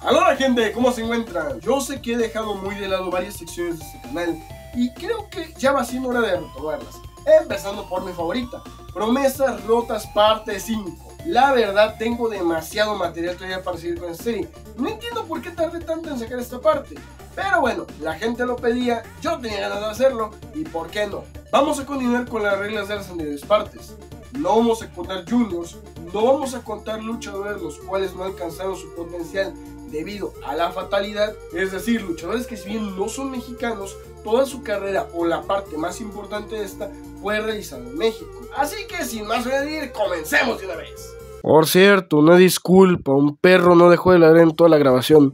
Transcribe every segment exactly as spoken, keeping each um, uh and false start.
Hola gente, ¿cómo se encuentran? Yo sé que he dejado muy de lado varias secciones de este canal y creo que ya va siendo hora de retomarlas, empezando por mi favorita, Promesas Rotas parte cinco. La verdad tengo demasiado material todavía para seguir con esta serie. No entiendo por qué tardé tanto en sacar esta parte, pero bueno, la gente lo pedía, yo tenía ganas de hacerlo y por qué no. Vamos a continuar con las reglas de las anteriores partes. No vamos a contar juniors, no vamos a contar luchadores los cuales no alcanzaron su potencial debido a la fatalidad, es decir, luchadores que si bien no son mexicanos, toda su carrera o la parte más importante de esta fue realizada en México. Así que sin más que añadir, comencemos de una vez. Por cierto, una disculpa, un perro no dejó de ladrar en toda la grabación.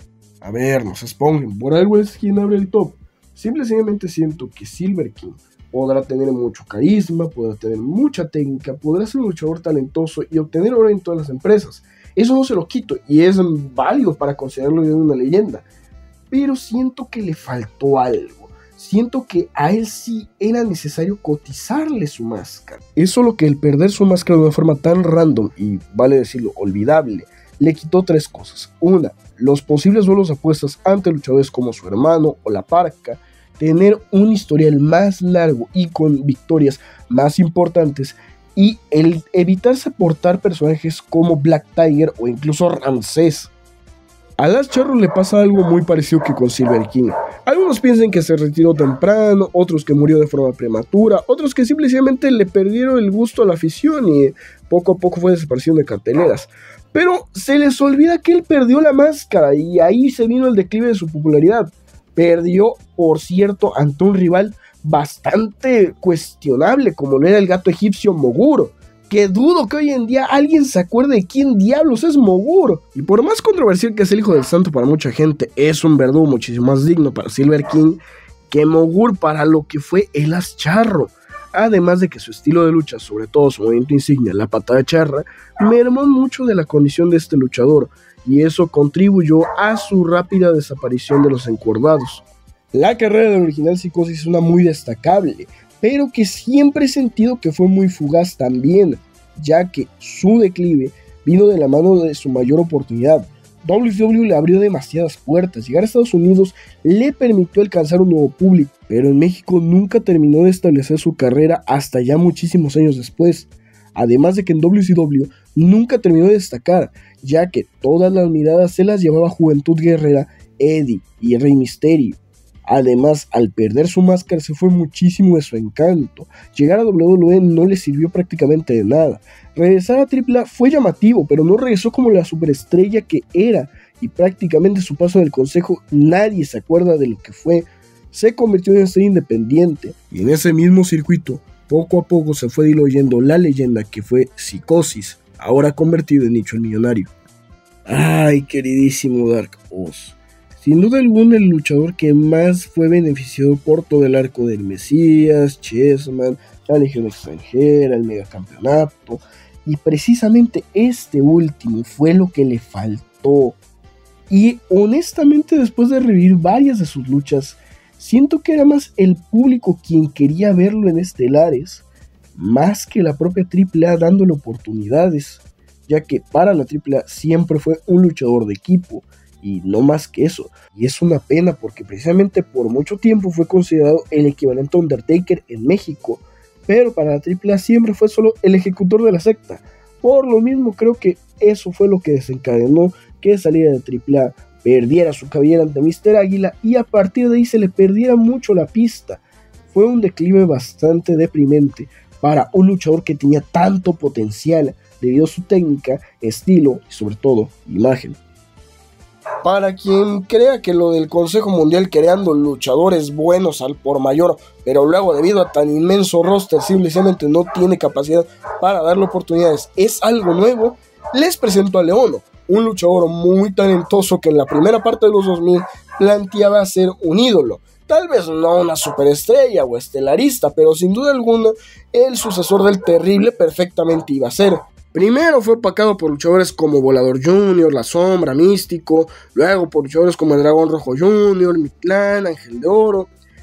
A ver, no se expongan, por algo es quien abre el top. Simple y sencillamente siento que Silver King podrá tener mucho carisma, podrá tener mucha técnica, podrá ser un luchador talentoso y obtener oro en todas las empresas. Eso no se lo quito y es válido para considerarlo de una leyenda. Pero siento que le faltó algo. Siento que a él sí era necesario cotizarle su máscara. Es solo que el perder su máscara de una forma tan random y, vale decirlo, olvidable, le quitó tres cosas. Una, los posibles vuelos apuestas ante luchadores como su hermano o la Parca, tener un historial más largo y con victorias más importantes, y el evitar soportar personajes como Black Tiger o incluso Ramsés. A Lars Cherry le pasa algo muy parecido que con Silver King. Algunos piensan que se retiró temprano, otros que murió de forma prematura, otros que simplemente le perdieron el gusto a la afición y poco a poco fue desapareciendo de carteleras. Pero se les olvida que él perdió la máscara y ahí se vino el declive de su popularidad. Perdió, por cierto, ante un rival bastante cuestionable como lo era el gato egipcio Moguro, que dudo que hoy en día alguien se acuerde de quién diablos es Moguro. Y por más controversial que es el hijo del santo para mucha gente, es un verdugo muchísimo más digno para Silver King que Moguro para lo que fue el As Charro. Además de que su estilo de lucha, sobre todo su movimiento insignia, la patada charra, mermó mucho de la condición de este luchador, y eso contribuyó a su rápida desaparición de los encordados. La carrera del original Psicosis es una muy destacable, pero que siempre he sentido que fue muy fugaz también, ya que su declive vino de la mano de su mayor oportunidad. doble u doble u E le abrió demasiadas puertas, llegar a Estados Unidos le permitió alcanzar un nuevo público, pero en México nunca terminó de establecer su carrera hasta ya muchísimos años después. Además de que en doble u C W nunca terminó de destacar, ya que todas las miradas se las llevaba Juventud Guerrera, Eddie y Rey Mysterio. Además, al perder su máscara se fue muchísimo de su encanto. Llegar a doble u doble u E no le sirvió prácticamente de nada. Regresar a Triple A fue llamativo, pero no regresó como la superestrella que era, y prácticamente su paso en el consejo nadie se acuerda de lo que fue. Se convirtió en estrella independiente, y en ese mismo circuito, poco a poco se fue diluyendo la leyenda que fue Psicosis, ahora convertido en Nicho el Millonario. Ay, queridísimo Dark Oz. Sin duda alguna el luchador que más fue beneficiado por todo el arco del Mesías, Chessman, la Legión Extranjera, el Megacampeonato, y precisamente este último fue lo que le faltó. Y honestamente, después de revivir varias de sus luchas, siento que era más el público quien quería verlo en estelares, más que la propia Triple A dándole oportunidades, ya que para la Triple A siempre fue un luchador de equipo, y no más que eso. Y es una pena porque precisamente por mucho tiempo fue considerado el equivalente a Undertaker en México, pero para la Triple A siempre fue solo el ejecutor de la secta. Por lo mismo creo que eso fue lo que desencadenó que saliera de Triple A, perdiera su cabellera ante míster Águila y a partir de ahí se le perdiera mucho la pista. Fue un declive bastante deprimente para un luchador que tenía tanto potencial debido a su técnica, estilo y sobre todo imagen. Para quien crea que lo del Consejo Mundial creando luchadores buenos al por mayor, pero luego debido a tan inmenso roster simplemente no tiene capacidad para darle oportunidades, es algo nuevo, les presento a Leono, un luchador muy talentoso que en la primera parte de los dos mil planteaba ser un ídolo. Tal vez no una superestrella o estelarista, pero sin duda alguna el sucesor del Terrible perfectamente iba a ser. Primero fue opacado por luchadores como Volador Junior, La Sombra, Místico, luego por luchadores como el Dragón Rojo Junior, Mictlán, Ángel de Oro,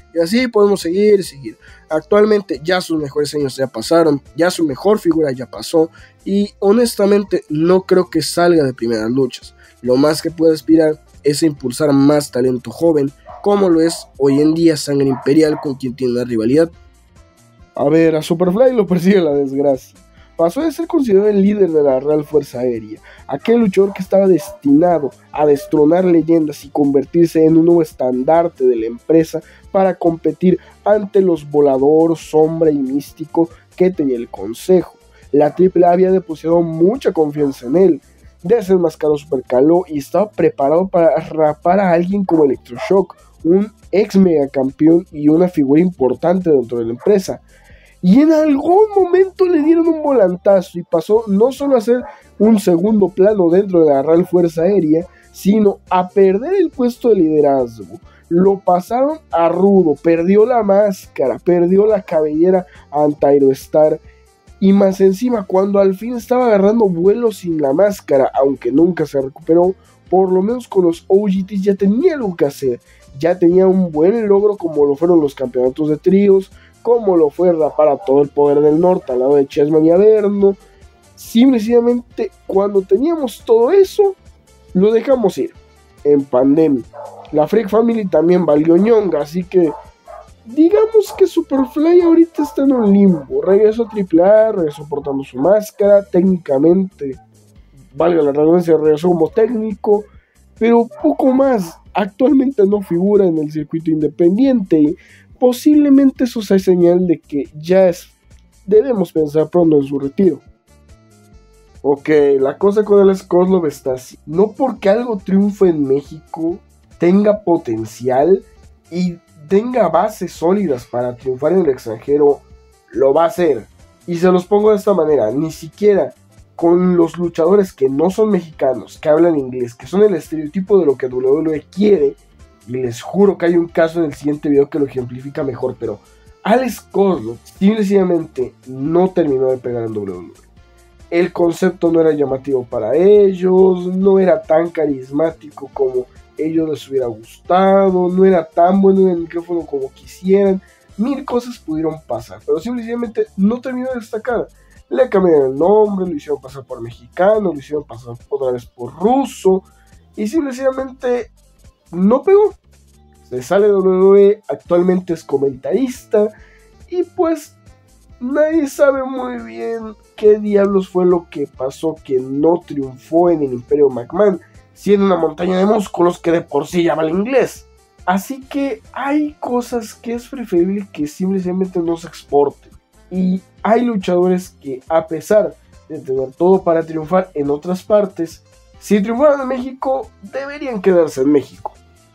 Y así podemos seguir y seguir. Actualmente ya sus mejores años ya pasaron, ya su mejor figura ya pasó, y honestamente no creo que salga de primeras luchas. Lo más que puede aspirar es a impulsar más talento joven, como lo es hoy en día Sangre Imperial, con quien tiene una rivalidad. A ver, a Superfly lo persigue la desgracia. Pasó de ser considerado el líder de la Real Fuerza Aérea, aquel luchador que estaba destinado a destronar leyendas y convertirse en un nuevo estandarte de la empresa para competir ante los Volador, Sombra y Místico que tenía el Consejo. La Triple A había depositado mucha confianza en él, desenmascaró Supercaló y estaba preparado para rapar a alguien como Electroshock, un ex megacampeón y una figura importante dentro de la empresa. Y en algún momento le dieron un volantazo y pasó no solo a ser un segundo plano dentro de la Real Fuerza Aérea, sino a perder el puesto de liderazgo. Lo pasaron a rudo, perdió la máscara, perdió la cabellera ante Aerostar, y más encima cuando al fin estaba agarrando vuelo sin la máscara, aunque nunca se recuperó, por lo menos con los O G Ts ya tenía algo que hacer, ya tenía un buen logro como lo fueron los campeonatos de tríos, como lo fue rapar a todo el poder del norte al lado de Chessman y Averno. Simplemente cuando teníamos todo eso, lo dejamos ir en pandemia. La Freak Family también valió ñonga, así que digamos que Superfly ahorita está en un limbo. Regresó a Triple A, regresó portando su máscara, técnicamente, valga la redundancia, regresó como técnico, pero poco más. Actualmente no figura en el circuito independiente y posiblemente eso sea señal de que ya es, debemos pensar pronto en su retiro. Ok, la cosa con Alex Koslov está así. No porque algo triunfe en México, tenga potencial y tenga bases sólidas para triunfar en el extranjero, lo va a hacer. Y se los pongo de esta manera, ni siquiera con los luchadores que no son mexicanos, que hablan inglés, que son el estereotipo de lo que W W E quiere, y les juro que hay un caso en el siguiente video que lo ejemplifica mejor, pero Alex Koslov simplemente no terminó de pegar en W W E. El concepto no era llamativo para ellos, no era tan carismático como ellos les hubiera gustado, no era tan bueno en el micrófono como quisieran, mil cosas pudieron pasar, pero simplemente no terminó de destacar. Le cambiaron el nombre, lo hicieron pasar por mexicano, lo hicieron pasar otra vez por ruso, y simplemente no pegó. Se sale de W W E, actualmente es comentarista, y pues nadie sabe muy bien qué diablos fue lo que pasó que no triunfó en el Imperio McMahon, siendo una montaña de músculos que de por sí ya vale inglés. Así que hay cosas que es preferible que simplemente no se exporten. Y hay luchadores que, a pesar de tener todo para triunfar en otras partes, si triunfaran en México, deberían quedarse en México.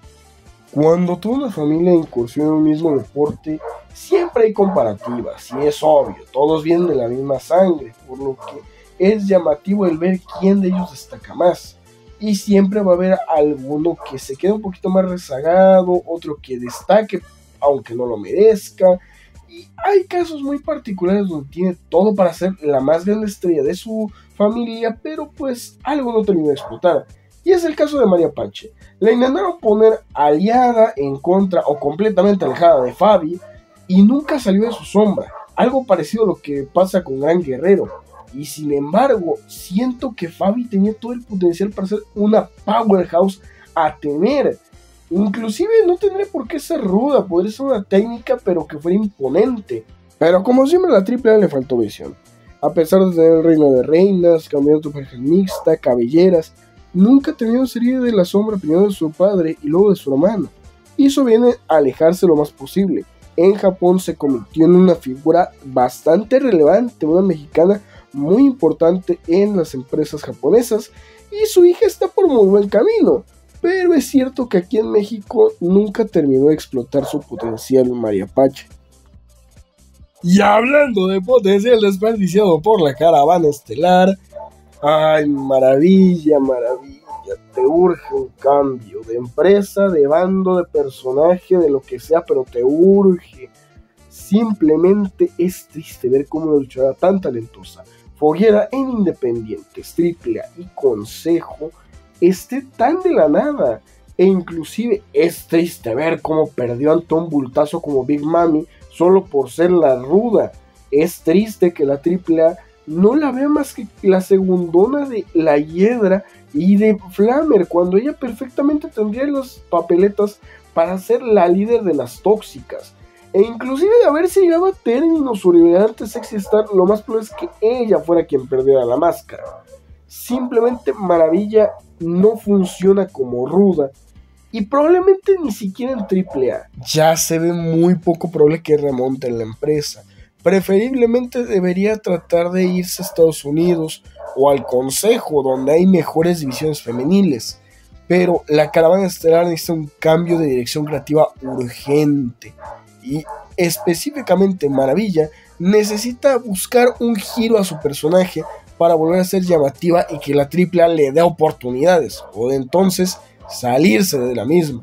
Cuando toda una familia incursiona en un mismo deporte, siempre hay comparativas, y es obvio, todos vienen de la misma sangre, por lo que es llamativo el ver quién de ellos destaca más. Y siempre va a haber alguno que se quede un poquito más rezagado, otro que destaque aunque no lo merezca. Y hay casos muy particulares donde tiene todo para ser la más grande estrella de su familia, pero pues algo no terminó de explotar. Y es el caso de María Pache. La intentaron poner aliada, en contra o completamente alejada de Fabi, y nunca salió de su sombra. Algo parecido a lo que pasa con Gran Guerrero. Y sin embargo, siento que Fabi tenía todo el potencial para ser una powerhouse a tener. Inclusive no tendría por qué ser ruda, podría ser una técnica, pero que fuera imponente. Pero como siempre, a la Triple A le faltó visión. A pesar de tener el reino de reinas, campeonato pareja mixta, cabelleras, nunca terminó serie de la sombra primero de su padre y luego de su hermano. Y eso viene a alejarse lo más posible. En Japón se convirtió en una figura bastante relevante, una mexicana muy importante en las empresas japonesas, y su hija está por muy buen camino, pero es cierto que aquí en México nunca terminó de explotar su potencial María Pache. Y hablando de potencial desperdiciado por la caravana estelar, ay, maravilla, maravilla, te urge un cambio de empresa, de bando, de personaje, de lo que sea, pero te urge. Simplemente es triste ver cómo una luchadora tan talentosa, fogueada en Independientes, Triple A y Consejo, esté tan de la nada. E inclusive es triste ver cómo perdió ante un bultazo como Big Mami solo por ser la ruda. Es triste que la triple A no la vea más que la segundona de la Hiedra y de Flamer, cuando ella perfectamente tendría las papeletas para ser la líder de las tóxicas. E inclusive de haberse llegado a término su rivalidad ante Sexy Star, lo más probable es que ella fuera quien perdiera la máscara. Simplemente Maravilla no funciona como ruda y probablemente ni siquiera en triple A. Ya se ve muy poco probable que remonte en la empresa. Preferiblemente debería tratar de irse a Estados Unidos o al Consejo, donde hay mejores divisiones femeniles. Pero la Caravana Estelar necesita un cambio de dirección creativa urgente. Y específicamente Maravilla necesita buscar un giro a su personaje para volver a ser llamativa y que la triple A le dé oportunidades, o de entonces salirse de la misma.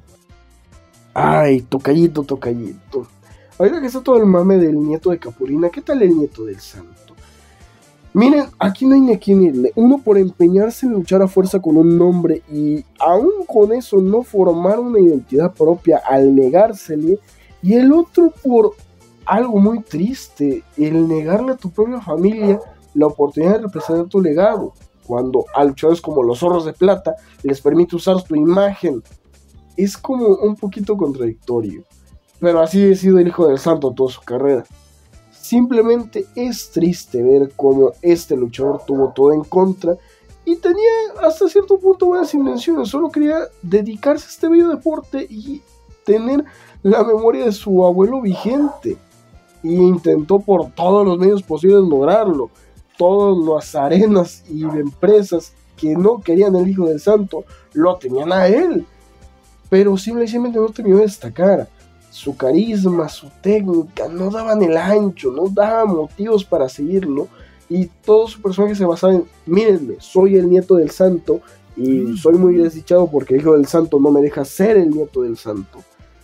Ay, tocallito, tocallito. Ahorita que está todo el mame del nieto de Capulina, ¿qué tal el nieto del santo? Miren, aquí no hay ni a quién irle. Uno por empeñarse en luchar a fuerza con un nombre y aún con eso no formar una identidad propia al negársele, y el otro por algo muy triste, el negarle a tu propia familia la oportunidad de representar tu legado, cuando a luchadores como los Zorros de Plata les permite usar tu imagen. Es como un poquito contradictorio, pero así ha sido el Hijo del Santo toda su carrera. Simplemente es triste ver cómo este luchador tuvo todo en contra y tenía hasta cierto punto buenas intenciones, solo quería dedicarse a este bello deporte y tener la memoria de su abuelo vigente, y intentó por todos los medios posibles lograrlo. Todas las arenas y empresas que no querían el Hijo del Santo lo tenían a él, pero simplemente no terminó de destacar. Su carisma, su técnica no daban el ancho, no daban motivos para seguirlo, y todo su personaje se basaba en: mírenme, soy el nieto del santo y soy muy desdichado porque el Hijo del Santo no me deja ser el nieto del santo.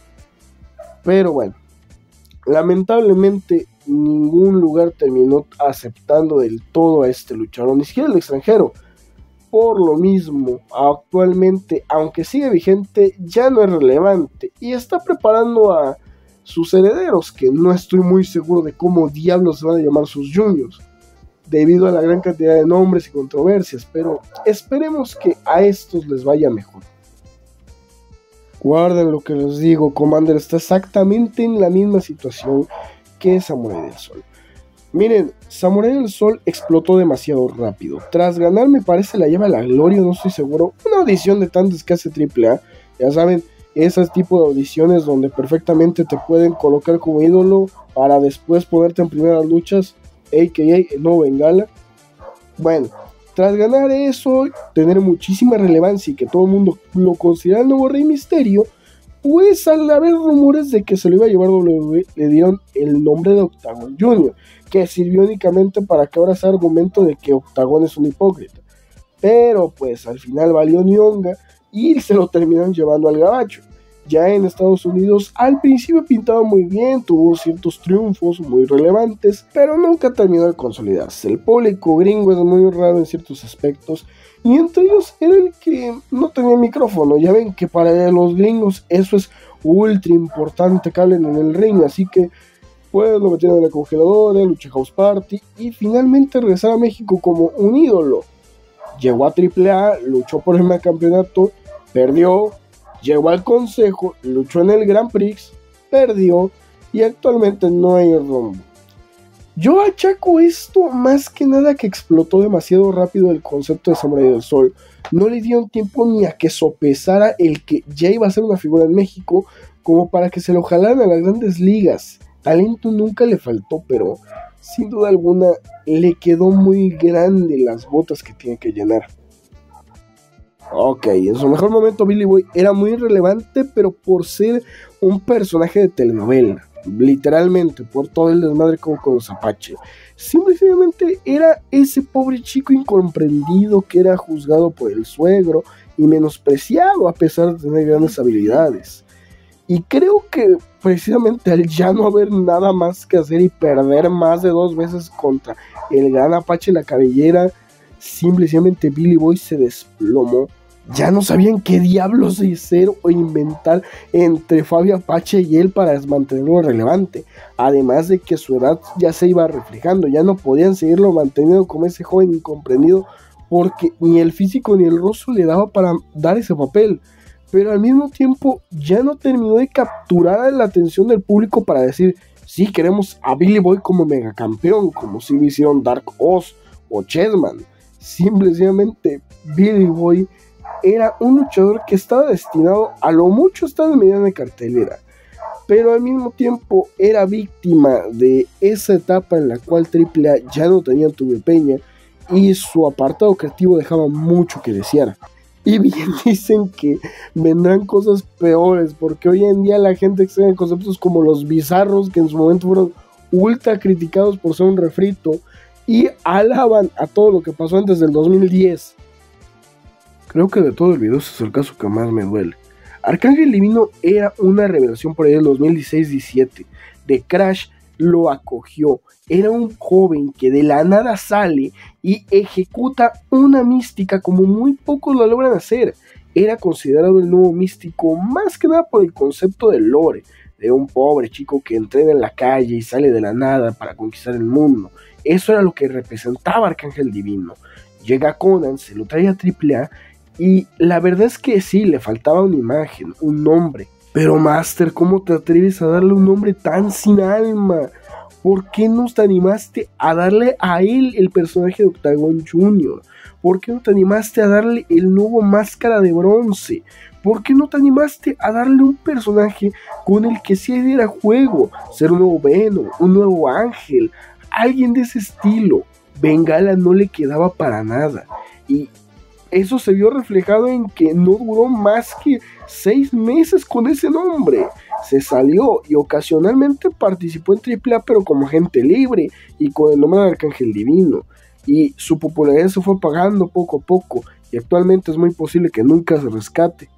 Pero bueno, lamentablemente ningún lugar terminó aceptando del todo a este luchador, ni siquiera el extranjero. Por lo mismo, actualmente, aunque sigue vigente, ya no es relevante y está preparando a sus herederos, que no estoy muy seguro de cómo diablos se van a llamar sus juniors, debido a la gran cantidad de nombres y controversias, pero esperemos que a estos les vaya mejor. Guarden lo que les digo, Commander está exactamente en la misma situación que Samurai del Sol. Miren, Samurai del Sol explotó demasiado rápido. Tras ganar, me parece la lleva a la gloria, no estoy seguro, una audición de tantas que hace triple A. Ya saben, esos tipos de audiciones donde perfectamente te pueden colocar como ídolo para después ponerte en primeras luchas, a k a el nuevo Bengala. Bueno, tras ganar eso, tener muchísima relevancia y que todo el mundo lo considera el nuevo Rey Misterio, pues al haber rumores de que se lo iba a llevar W W E, le dieron el nombre de Octagon junior, que sirvió únicamente para que ahora sea argumento de que Octagon es un hipócrita. Pero pues al final valió ñonga y se lo terminaron llevando al gabacho. Ya en Estados Unidos al principio pintaba muy bien, tuvo ciertos triunfos muy relevantes, pero nunca terminó de consolidarse. El público gringo es muy raro en ciertos aspectos, y entre ellos era el que no tenía micrófono. Ya ven que para los gringos eso es ultra importante que hablen en el ring, así que pues lo metieron en la congeladora, Lucha House Party, y finalmente regresar a México como un ídolo. Llegó a triple A, luchó por el campeonato, perdió. Llegó al Consejo, luchó en el Grand Prix, perdió y actualmente no hay rumbo. Yo achaco esto más que nada que explotó demasiado rápido el concepto de Samurai del Sol. No le dieron tiempo ni a que sopesara el que ya iba a ser una figura en México como para que se lo jalaran a las grandes ligas. Talento nunca le faltó, pero sin duda alguna le quedó muy grande las botas que tiene que llenar. Ok, en su mejor momento Billy Boy era muy relevante, pero por ser un personaje de telenovela, literalmente, por todo el desmadre como con los Apache. Simplemente era ese pobre chico incomprendido que era juzgado por el suegro y menospreciado a pesar de tener grandes habilidades. Y creo que precisamente al ya no haber nada más que hacer y perder más de dos veces contra el gran Apache La Cabellera, simplemente Billy Boy se desplomó Ya no sabían qué diablos hacer o inventar entre Fabio Apache y él para mantenerlo relevante. Además de que su edad ya se iba reflejando, ya no podían seguirlo manteniendo como ese joven incomprendido, porque ni el físico ni el rostro le daba para dar ese papel. Pero al mismo tiempo ya no terminó de capturar la atención del público para decir, sí, queremos a Billy Boy como megacampeón, como si lo hicieron Dark Oz o Chessman. Simplemente Billy Boy era un luchador que estaba destinado a lo mucho estar en mediana cartelera, pero al mismo tiempo era víctima de esa etapa en la cual Triple A ya no tenía Tulio Peña y su apartado creativo dejaba mucho que desear. Y bien dicen que vendrán cosas peores, porque hoy en día la gente extraña conceptos como los bizarros, que en su momento fueron ultra criticados por ser un refrito, y alaban a todo lo que pasó antes del dos mil diez. Creo que de todo el video ese es el caso que más me duele. Arcángel Divino era una revelación por ahí del dos mil dieciséis diecisiete. The Crash lo acogió. Era un joven que de la nada sale y ejecuta una mística como muy pocos lo logran hacer. Era considerado el nuevo místico más que nada por el concepto del lore, de un pobre chico que entrena en la calle y sale de la nada para conquistar el mundo. Eso era lo que representaba Arcángel Divino. Llega Conan, se lo trae a Triple A y la verdad es que sí, le faltaba una imagen, un nombre. Pero Master, ¿cómo te atreves a darle un nombre tan sin alma? ¿Por qué no te animaste a darle a él el personaje de Octagon junior? ¿Por qué no te animaste a darle el nuevo Máscara de Bronce? ¿Por qué no te animaste a darle un personaje con el que sí diera juego? Ser un nuevo Venom, un nuevo Ángel, alguien de ese estilo. Bengala no le quedaba para nada. Y eso se vio reflejado en que no duró más que seis meses con ese nombre. Se salió y ocasionalmente participó en Triple A, pero como agente libre y con el nombre de Arcángel Divino. Y su popularidad se fue apagando poco a poco y actualmente es muy posible que nunca se rescate.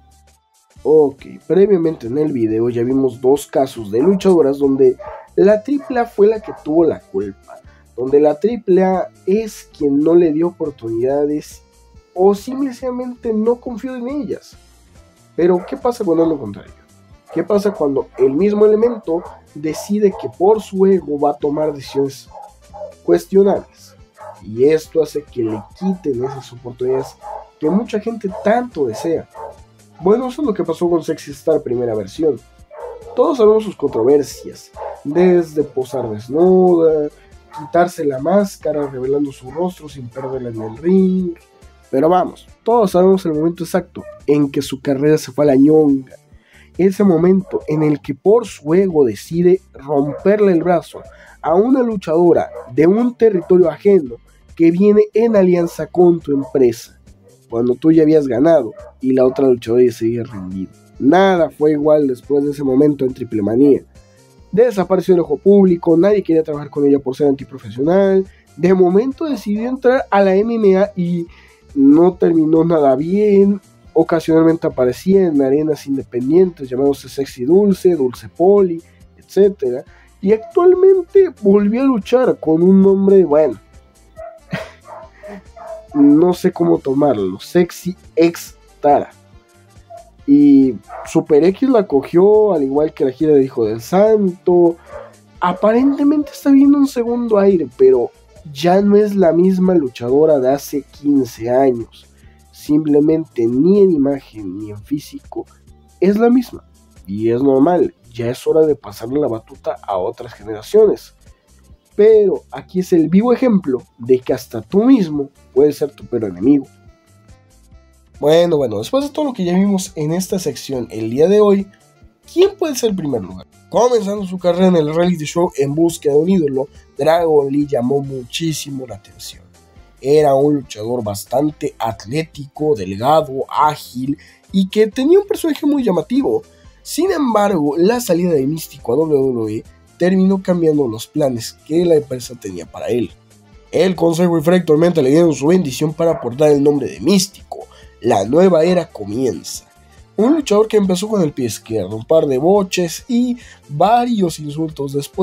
Ok, previamente en el video ya vimos dos casos de luchadoras donde la Triple A fue la que tuvo la culpa. Donde la Triple A es quien no le dio oportunidades o simplemente no confió en ellas. Pero ¿qué pasa cuando es lo contrario? ¿Qué pasa cuando el mismo elemento decide que por su ego va a tomar decisiones cuestionables? Y esto hace que le quiten esas oportunidades que mucha gente tanto desea. Bueno, eso es lo que pasó con Sexy Star primera versión. Todos sabemos sus controversias, desde posar desnuda, quitarse la máscara revelando su rostro sin perderla en el ring. Pero vamos, todos sabemos el momento exacto en que su carrera se fue a la ñonga. Ese momento en el que por su ego decide romperle el brazo a una luchadora de un territorio ajeno que viene en alianza con tu empresa, cuando tú ya habías ganado y la otra luchadora ya se había rendido. Nada fue igual después de ese momento en Triple Manía. Desapareció el ojo público, nadie quería trabajar con ella por ser antiprofesional. De momento decidió entrar a la M M A y no terminó nada bien. Ocasionalmente aparecía en arenas independientes llamándose Sexy Dulce, Dulce Poli, etcétera. Y actualmente volvió a luchar con un nombre, bueno, no sé cómo tomarlo, Sexy X Tara. Y Super X la cogió, al igual que la gira de Hijo del Santo. Aparentemente está viendo un segundo aire, pero ya no es la misma luchadora de hace quince años. Simplemente ni en imagen ni en físico es la misma. Y es normal, ya es hora de pasarle la batuta a otras generaciones. Pero aquí es el vivo ejemplo de que hasta tú mismo puedes ser tu peor enemigo. Bueno, bueno, después de todo lo que ya vimos en esta sección el día de hoy, ¿quién puede ser el primer lugar? Comenzando su carrera en el reality show En Busca de un Ídolo, Dragon Lee llamó muchísimo la atención. Era un luchador bastante atlético, delgado, ágil y que tenía un personaje muy llamativo. Sin embargo, la salida de Místico a doble u doble u E terminó cambiando los planes que la empresa tenía para él. El Consejo Ifra actualmente le dieron su bendición para aportar el nombre de Místico. La nueva era comienza. Un luchador que empezó con el pie izquierdo, un par de boches y varios insultos después,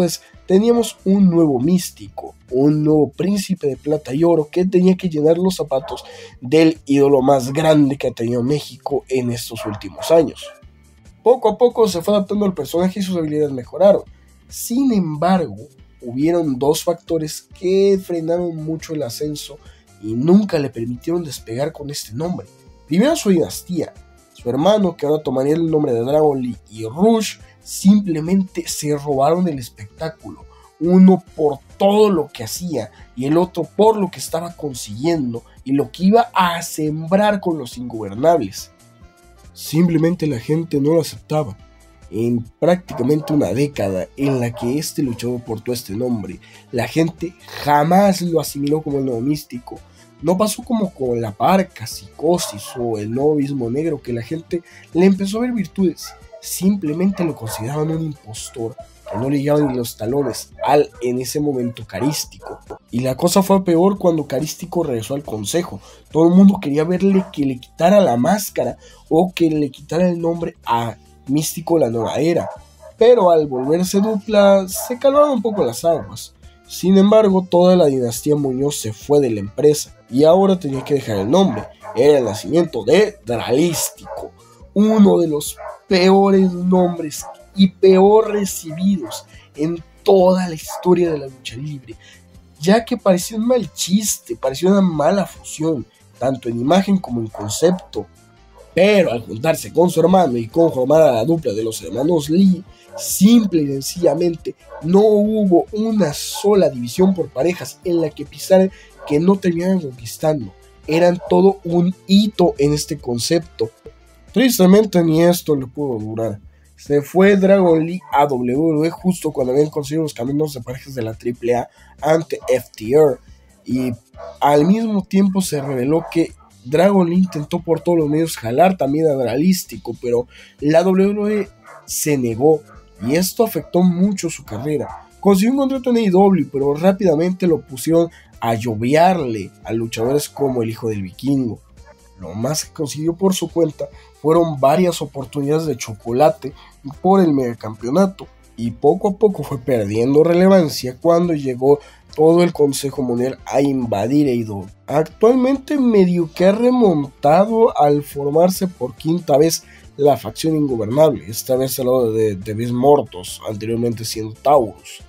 teníamos un nuevo místico, un nuevo príncipe de plata y oro que tenía que llenar los zapatos del ídolo más grande que ha tenido México en estos últimos años. Poco a poco se fue adaptando al personaje y sus habilidades mejoraron. Sin embargo, hubieron dos factores que frenaron mucho el ascenso y nunca le permitieron despegar con este nombre. Primero, su dinastía. Su hermano, que ahora tomaría el nombre de Dragon Lee, y Rush simplemente se robaron el espectáculo. Uno por todo lo que hacía y el otro por lo que estaba consiguiendo y lo que iba a sembrar con los ingobernables. Simplemente la gente no lo aceptaba. En prácticamente una década en la que este luchador portó este nombre, la gente jamás lo asimiló como el nuevo místico. No pasó como con la Parca, Psicosis o el nuevo Abismo Negro, que la gente le empezó a ver virtudes. Simplemente lo consideraban un impostor que no le llegaban ni los talones al en ese momento Carístico. Y la cosa fue peor cuando Carístico regresó al consejo. Todo el mundo quería verle que le quitara la máscara o que le quitara el nombre a Místico la Nueva Era. Pero al volverse dupla se calmaron un poco las aguas. Sin embargo, toda la dinastía Muñoz se fue de la empresa y ahora tenía que dejar el nombre. Era el nacimiento de Dralístico, uno de los peores nombres y peor recibidos en toda la historia de la lucha libre, ya que parecía un mal chiste, parecía una mala fusión, tanto en imagen como en concepto. Pero al juntarse con su hermano y conformar a la dupla de los hermanos Lee, simple y sencillamente no hubo una sola división por parejas en la que pisaran que no terminaran conquistando. Eran todo un hito en este concepto. Tristemente ni esto le pudo durar. Se fue Dragon Lee a doble u doble u E justo cuando habían conseguido los caminos de parejas de la triple A ante F T R, y al mismo tiempo se reveló que Dragon Lee intentó por todos los medios jalar también a Dralístico, pero la doble u doble u E se negó y esto afectó mucho su carrera. Consiguió un contrato en A E W, pero rápidamente lo pusieron a llovearle a luchadores como el Hijo del Vikingo. Lo más que consiguió por su cuenta fueron varias oportunidades de chocolate por el megacampeonato, y poco a poco fue perdiendo relevancia cuando llegó todo el Consejo Mundial a invadir A E W. Actualmente medio que ha remontado al formarse por quinta vez la facción ingobernable, esta vez al lado de, de Bis Mortos, anteriormente siendo Taurus,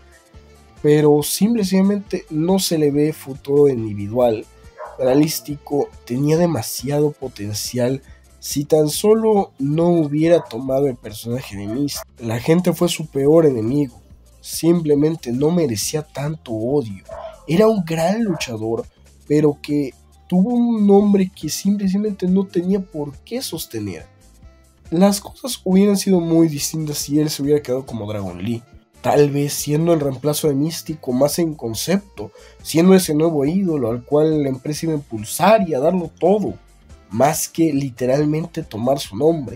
pero simplemente no se le ve futuro individual. Dralístico tenía demasiado potencial si tan solo no hubiera tomado el personaje de Mist. La gente fue su peor enemigo, simplemente no merecía tanto odio. Era un gran luchador, pero que tuvo un nombre que simplemente no tenía por qué sostener. Las cosas hubieran sido muy distintas si él se hubiera quedado como Dragon Lee, tal vez siendo el reemplazo de Místico más en concepto, siendo ese nuevo ídolo al cual la empresa iba a impulsar y a darlo todo, más que literalmente tomar su nombre.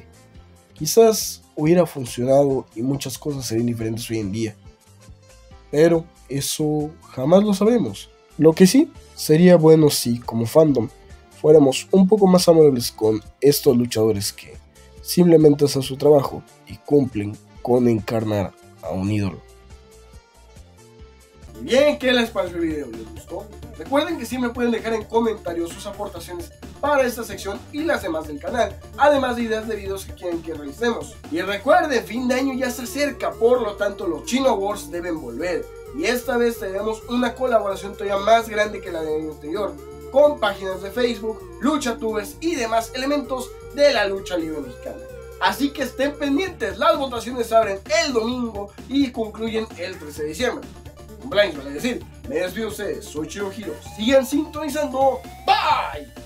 Quizás hubiera funcionado y muchas cosas serían diferentes hoy en día, pero eso jamás lo sabremos. Lo que sí sería bueno si, como fandom, fuéramos un poco más amables con estos luchadores que simplemente hacen su trabajo y cumplen con encarnar a un ídolo. Bien, ¿qué les pareció el video? ¿Les gustó? Recuerden que siempre pueden dejar en comentarios sus aportaciones para esta sección y las demás del canal, además de ideas de videos que quieren que realicemos. Y recuerden, fin de año ya se acerca, por lo tanto los Chino Awards deben volver, y esta vez tenemos una colaboración todavía más grande que la del año anterior, con páginas de Facebook, luchatubers y demás elementos de la lucha libre mexicana. Así que estén pendientes, las votaciones se abren el domingo y concluyen el trece de diciembre. Cumpleaños, vale decir. Me despido de ustedes, soy Chiro Hiro. Sigan sintonizando. Bye.